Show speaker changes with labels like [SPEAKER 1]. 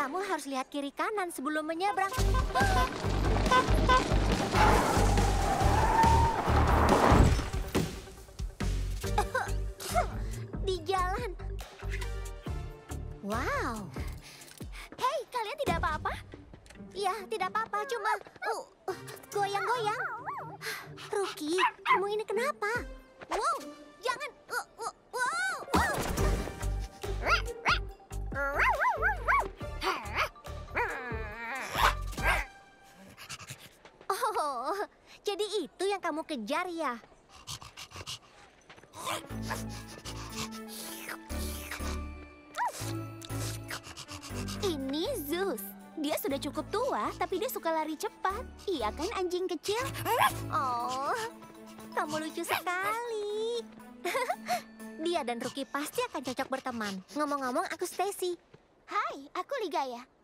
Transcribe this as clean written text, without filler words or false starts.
[SPEAKER 1] kamu harus lihat kiri kanan sebelum menyeberang. Di jalan. Wow.
[SPEAKER 2] Hei, kalian tidak apa-apa?
[SPEAKER 1] Ya, tidak apa-apa, cuma goyang-goyang. Ruki, kamu ini kenapa? Wow, jangan. Wow. Oh, jadi itu yang kamu kejar ya?
[SPEAKER 2] Ini Zeus. Dia sudah cukup tua, tapi dia suka lari cepat. Iya kan, anjing kecil?
[SPEAKER 1] Oh, kamu lucu sekali. Dia dan Ruki pasti akan cocok berteman. Ngomong-ngomong, aku Stacy.
[SPEAKER 2] Hai, aku Ligaya.